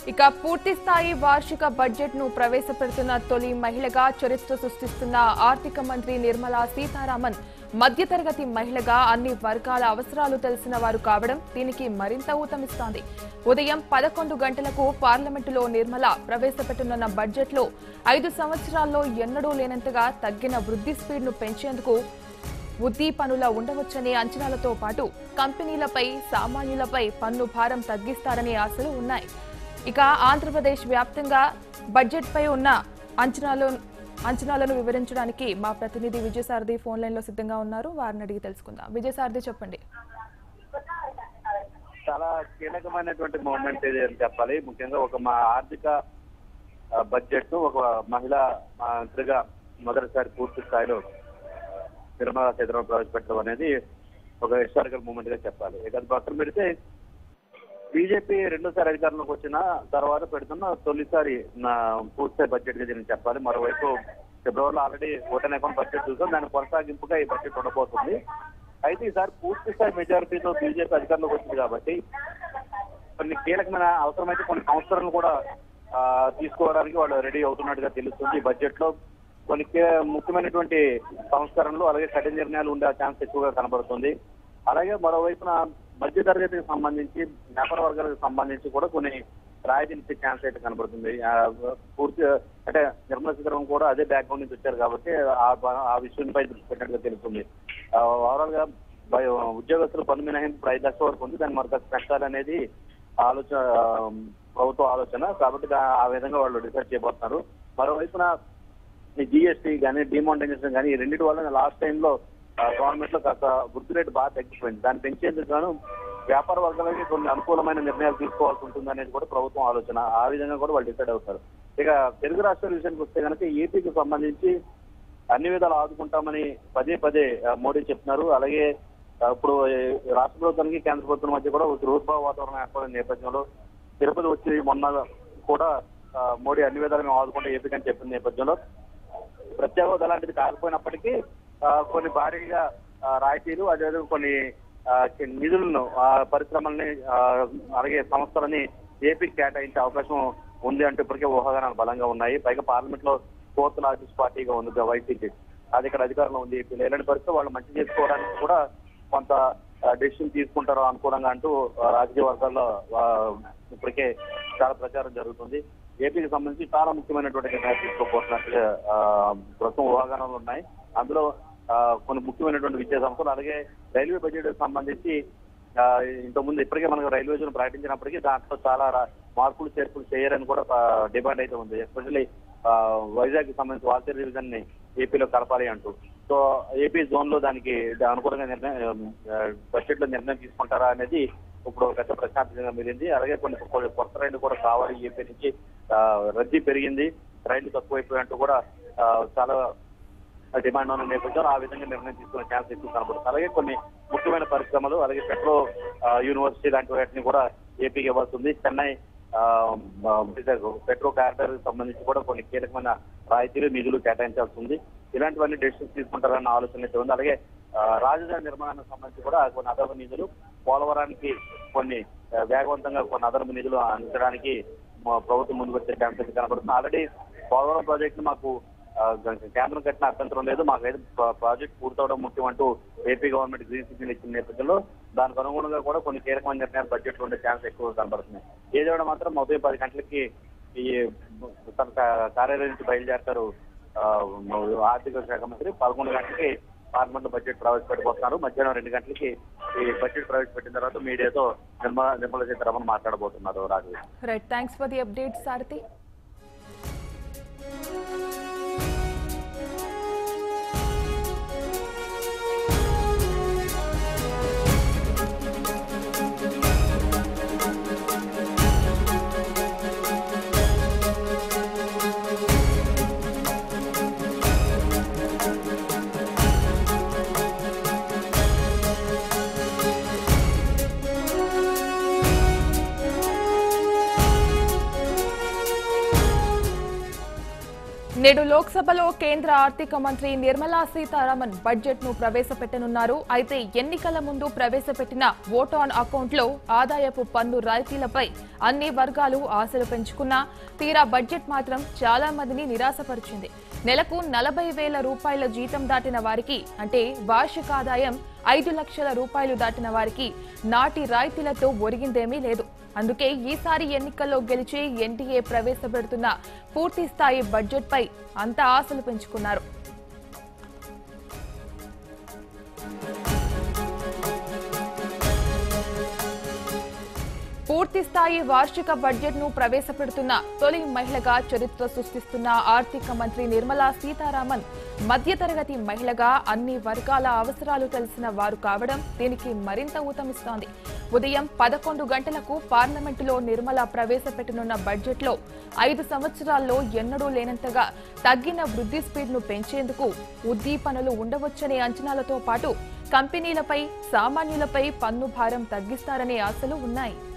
ఇక పూర్తి స్థాయి వార్షిక బడ్జెట్ ను ప్రవేశపెడుతున్న తొలి మహిళగా చరిత్ర సృష్టిస్తున్న ఆర్థిక మంత్రి నిర్మలా సీతారామన్ మధ్యతరగతి మహిళగా అన్ని వర్గాల అవసరాలు తెలిసిన వారు కావడం దీనికి మరింత ఊతమిస్తోంది. ఉదయం 11 గంటలకు పార్లమెంటులో నిర్మల ప్రవేశపెట్టనున్న బడ్జెట్లో 5 సంవత్సరాల్లో ఎన్నడూ లేనంతగా తగ్గిన వృద్ధి స్పీడ్ను పెంచేందుకు ఉద్దీపనుల ఉండవచ్చనే అంచనాలతో పాటు కంపెనీలపై సామాన్యులపై పన్ను భారం తగ్గిస్తారనే ఆశలు ఉన్నాయి. ఇక ఆంధ్రప్రదేశ్ వ్యాప్తంగా బడ్జెట్ పై ఉన్న అంచనాలను వివరించడానికి మా ప్రతినిధి విజయసారథి ఫోన్ లైన్ లో సిద్ధంగా ఉన్నారు. వారిని అడిగి తెలుసుకుందాం. విజయసారథి, చెప్పండి. చాలా కీలకమైనటువంటి మూమెంట్ ఇది అని చెప్పాలి. ముఖ్యంగా ఒక మా ఆర్థిక బడ్జెట్ ను ఒక మహిళా మంత్రిగా మొదటిసారి పూర్తి స్థాయిలో నిర్మలా సీతారామన్ ప్రవేశపెట్టడం అనేది ఒక హిస్టారికల్ మూమెంట్ గా చెప్పాలి. ఇక పక్కన పెడితే బీజేపీ రెండోసారి అధికారంలోకి వచ్చిన తర్వాత పెడుతున్న తొలిసారి పూర్తి బడ్జెట్ గా దీన్ని చెప్పాలి. మరోవైపు ఫిబ్రవరిలో ఆల్రెడీ ఓటన్ అకౌంట్ బడ్జెట్ చూసాం. దాని కొనసాగింపుగా ఈ బడ్జెట్ ఉండబోతుంది. అయితే ఈసారి పూర్తి స్థాయి మెజారిటీతో బీజేపీ అధికారంలోకి వచ్చింది కాబట్టి కొన్ని కీలకమైన అవసరమైతే కొన్ని సంస్కరణలు కూడా తీసుకోవడానికి వాళ్ళు రెడీ అవుతున్నట్టుగా తెలుస్తుంది. ఈ బడ్జెట్ లో కొన్ని ముఖ్యమైనటువంటి సంస్కరణలు అలాగే కఠిన నిర్ణయాలు ఉండే ఛాన్స్ ఎక్కువగా కనబడుతుంది. అలాగే మరోవైపున మధ్య తరగతికి సంబంధించి వ్యాపార వర్గాలకు సంబంధించి కూడా కొన్ని రాయితీలు ఇచ్చే ఛాన్స్ అయితే కనబడుతుంది. పూర్తి అంటే నిర్మలా సీతారామన్ కూడా అదే బ్యాక్గ్రౌండ్ నుంచి వచ్చారు కాబట్టి ఆ విషయంపై దృష్టి పెట్టినట్టుగా తెలుస్తుంది. ఓవరాల్ గా ఉద్యోగస్తుల పన్ను మినహాయింపు 5 లక్షల వరకు ఉంది. దాన్ని మరొక పెట్టాలనేది ఆలోచన, ప్రభుత్వ ఆలోచన కాబట్టి ఆ విధంగా వాళ్ళు డిసైడ్ చేయబోతున్నారు. మరోవైపున ఈ జిఎస్టీ కానీ డిమానిటైజేషన్ కానీ ఈ రెండింటి వల్ల లాస్ట్ టైంలో గవర్నమెంట్ లో కాస్త వృద్ధి రేటు బాగా తగ్గిపోయింది. దాన్ని పెంచేందుకు గాను వ్యాపార వర్గాలకి కొన్ని అనుకూలమైన నిర్ణయాలు తీసుకోవాల్సి ఉంటుంది అనేది కూడా ప్రభుత్వం ఆలోచన. ఆ విధంగా కూడా వాళ్ళు డిసైడ్ అవుతారు. ఇక తెలుగు రాష్ట్రాల విషయానికి వస్తే కనుక ఏపీకి సంబంధించి అన్ని విధాలు ఆదుకుంటామని పదే మోడీ చెప్తున్నారు. అలాగే ఇప్పుడు రాష్ట్ర ప్రభుత్వానికి కేంద్ర ప్రభుత్వం మధ్య కూడా గృహోద్భవ వాతావరణం ఏర్పడిన నేపథ్యంలో తిరుపతి వచ్చి మొన్న కూడా మోడీ అన్ని విధాలు మేము ఆదుకుంటే ఏపీకి అని చెప్పిన నేపథ్యంలో ప్రత్యేక హోదా లాంటిది కాకపోయినప్పటికీ కొన్ని భారీగా రాయితీలు అదేవిధంగా కొన్ని నిధులను పరిశ్రమల్ని అలాగే సంస్థలని ఏపీకి కేటాయించే అవకాశం ఉంది అంటే ఇప్పటికే ఊహాగానాలు బలంగా ఉన్నాయి. పైగా పార్లమెంట్ లో 4th లార్జెస్ట్ పార్టీగా ఉంది వైసీపీ, అది ఇక్కడ అధికారంలో ఉంది. ఏపీలో ఇలాంటి పరిస్థితి వాళ్ళు మంచి చేసుకోవడానికి కూడా కొంత డెసిషన్ తీసుకుంటారు అనుకూలంగా అంటూ రాజకీయ వర్గాల్లో ఇప్పటికే చాలా ప్రచారం జరుగుతుంది. ఏపీకి సంబంధించి చాలా ముఖ్యమైనటువంటి నిర్ణయాలు తీసుకోబోతున్నట్టుగా ప్రస్తుతం ఊహాగానాలు ఉన్నాయి. అందులో కొన్ని ముఖ్యమైనటువంటి విద్యా సంస్థలు అలాగే రైల్వే బడ్జెట్ సంబంధించి ఇంతకుముందు ఇప్పటికే మనకు రైల్వే జోన్ ప్రకటించినప్పటికీ దాంట్లో చాలా మార్పులు చేర్పులు చేయరని కూడా డిమాండ్ అయితే ఉంది. ఎస్పెషల్లీ వైజాగ్ కి సంబంధించి వాల్తేరు డివిజన్ ని ఏపీలో కలపాలి అంటూ. సో ఏపీ జోన్ లో దానికి అనుకూలంగా బడ్జెట్ లో నిర్ణయం తీసుకుంటారా అనేది ఇప్పుడు పెద్ద ప్రశ్నార్థకంగా మిగిలింది. అలాగే కొన్ని కొత్త రైళ్లు కూడా కావాలి. ఏపీ నుంచి రద్దీ పెరిగింది, రైళ్లు తక్కువైపోయినట్టు కూడా చాలా డిమాండ్ ఉన్న నేపథ్యంలో ఆ విధంగా నిర్ణయం తీసుకునే ఛాన్స్ ఎక్కువ కనబడుతుంది. అలాగే కొన్ని ముఖ్యమైన పరిశ్రమలు అలాగే పెట్రో యూనివర్సిటీ లాంటి వాటిని కూడా ఏపీకి ఇవ్వాల్సింది. చెన్నై పెట్రో కారిడార్ సంబంధించి కూడా కొన్ని కీలకమైన రాయితీలు నిధులు కేటాయించాల్సి ఉంది. ఇలాంటివన్నీ డెసిషన్స్ తీసుకుంటారన్న ఆలోచన అయితే ఉంది. అలాగే రాజధాని నిర్మాణానికి సంబంధించి కూడా కొన్ని అదనపు నిధులు, పోలవరానికి కొన్ని వేగవంతంగా కొన్ని అదనపు నిధులు అందించడానికి ప్రభుత్వం ముందుకు వచ్చే ఛాన్స్ అయితే కనబడుతుంది. ఆల్రెడీ పోలవరం ప్రాజెక్ట్ మాకు కేంద్రం కట్టిన అభ్యంతరం లేదు, మాకైతే ప్రాజెక్ట్ పూర్తవడం ముఖ్యం అంటూ ఏపీ గవర్నమెంట్ గ్రీన్ సిగ్నల్ ఇచ్చిన నేపథ్యంలో దానికి అనుగుణంగా కూడా కొన్ని కీలకమైన నిర్ణయాలు బడ్జెట్ ఉండే ఛాన్స్ ఎక్కువ కనబడుతున్నాయి. ఏదైనా మాత్రం ఉదయం 10 గంటలకి ఈ తన కార్యాలయం నుంచి బయలుదేరతారు ఆర్థిక శాఖ మంత్రి. 11 గంటలకి పార్లమెంట్ లో బడ్జెట్ ప్రవేశపెట్టబోతున్నారు. మధ్యాహ్నం 2 గంటలకి ఈ బడ్జెట్ ప్రవేశపెట్టిన తర్వాత మీడియాతో నిర్మలా సీతారామన్ మాట్లాడబోతున్నారు. Raju, right, thanks for the update Sarathi. నేడు లోక్సభలో కేంద్ర ఆర్థిక మంత్రి నిర్మలా సీతారామన్ బడ్జెట్ ను ప్రవేశపెట్టనున్నారు. అయితే ఎన్నికల ముందు ప్రవేశపెట్టిన ఓట్ ఆన్ అకౌంట్ లో ఆదాయపు పన్ను రాయితీలపై అన్ని వర్గాలు ఆశలు పెంచుకున్నా తీరా బడ్జెట్ మాత్రం చాలా మందిని నిరాశపరిచింది. నెలకు 40,000 రూపాయల జీతం దాటిన వారికి, అంటే వార్షిక ఆదాయం 5 లక్షల రూపాయలు దాటిన వారికి నాటి రాయితీలతో ఒరిగిందేమీ లేదు. అందుకే ఈసారి ఎన్నికల్లో గెలిచి ఎన్డీఏ ప్రవేశపెడుతున్న పూర్తి స్థాయి బడ్జెట్ పై అంతా ఆశలు పెంచుకున్నారు. పూర్తి స్థాయి వార్షిక బడ్జెట్ ను ప్రవేశపెడుతున్న తొలి మహిళగా చరిత్ర సృష్టిస్తున్న ఆర్థిక మంత్రి నిర్మలా సీతారామన్ మధ్యతరగతి మహిళగా అన్ని వర్గాల అవసరాలు తెలిసిన వారు కావడం దీనికి మరింత ఊతమిస్తోంది. ఉదయం 11 గంటలకు పార్లమెంటులో నిర్మల ప్రవేశపెట్టనున్న బడ్జెట్ లో 5 సంవత్సరాల్లో ఎన్నడూ లేనంతగా తగ్గిన వృద్ధి స్పీడ్ ను పెంచేందుకు ఉద్దీపనలు ఉండవచ్చనే అంచనాలతో పాటు కంపెనీలపై, సామాన్యులపై పన్ను భారం తగ్గిస్తారనే ఆశలు ఉన్నాయి.